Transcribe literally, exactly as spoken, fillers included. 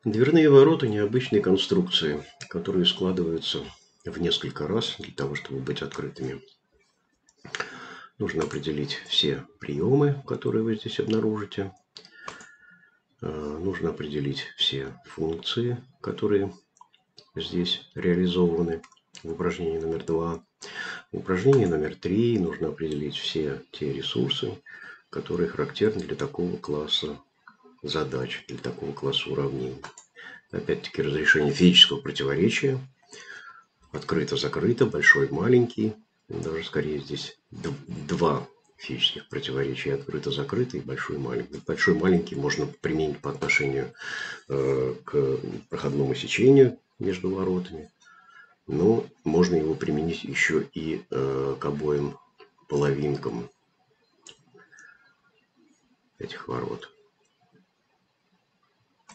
Дверные ворота – необычные конструкции, которые складываются в несколько раз для того, чтобы быть открытыми. Нужно определить все приемы, которые вы здесь обнаружите. Нужно определить все функции, которые здесь реализованы в упражнении номер два. В упражнении номер три нужно определить все те ресурсы, которые характерны для такого класса задач, для такого класса уравнений. Опять-таки разрешение физического противоречия. Открыто-закрыто, большой-маленький. Даже скорее здесь два физических противоречия. Открыто-закрыто и большой-маленький. Большой-маленький можно применить по отношению э, к проходному сечению между воротами. Но можно его применить еще и э, к обоим половинкам этих ворот.